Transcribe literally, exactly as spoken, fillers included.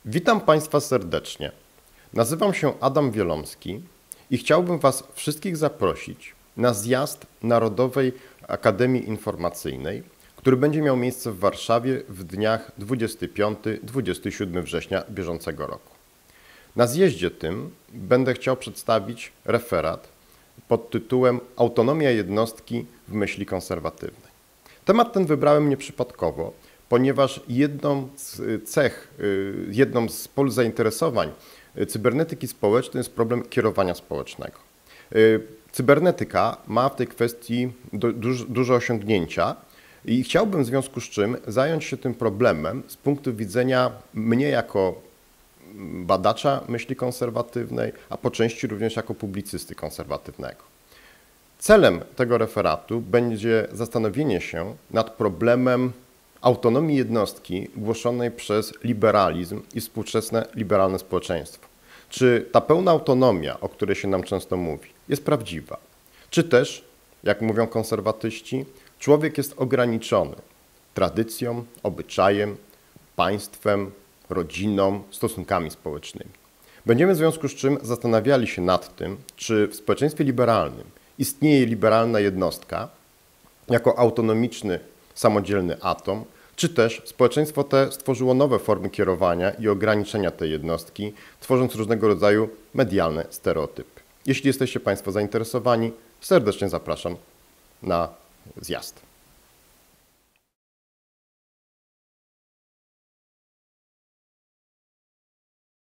Witam Państwa serdecznie. Nazywam się Adam Wielomski i chciałbym Was wszystkich zaprosić na zjazd Narodowej Akademii Informacyjnej, który będzie miał miejsce w Warszawie w dniach dwudziestego piątego do dwudziestego siódmego września bieżącego roku. Na zjeździe tym będę chciał przedstawić referat pod tytułem Autonomia jednostki w myśli konserwatywnej. Temat ten wybrałem nieprzypadkowo, ponieważ jedną z cech, jedną z pól zainteresowań cybernetyki społecznej jest problem kierowania społecznego. Cybernetyka ma w tej kwestii duże, duże osiągnięcia i chciałbym w związku z czym zająć się tym problemem z punktu widzenia mnie jako badacza myśli konserwatywnej, a po części również jako publicysty konserwatywnego. Celem tego referatu będzie zastanowienie się nad problemem autonomii jednostki głoszonej przez liberalizm i współczesne liberalne społeczeństwo. Czy ta pełna autonomia, o której się nam często mówi, jest prawdziwa? Czy też, jak mówią konserwatyści, człowiek jest ograniczony tradycją, obyczajem, państwem, rodziną, stosunkami społecznymi? Będziemy w związku z czym zastanawiali się nad tym, czy w społeczeństwie liberalnym istnieje liberalna jednostka jako autonomiczny, samodzielny atom, czy też społeczeństwo te stworzyło nowe formy kierowania i ograniczenia tej jednostki, tworząc różnego rodzaju medialne stereotypy. Jeśli jesteście Państwo zainteresowani, serdecznie zapraszam na zjazd.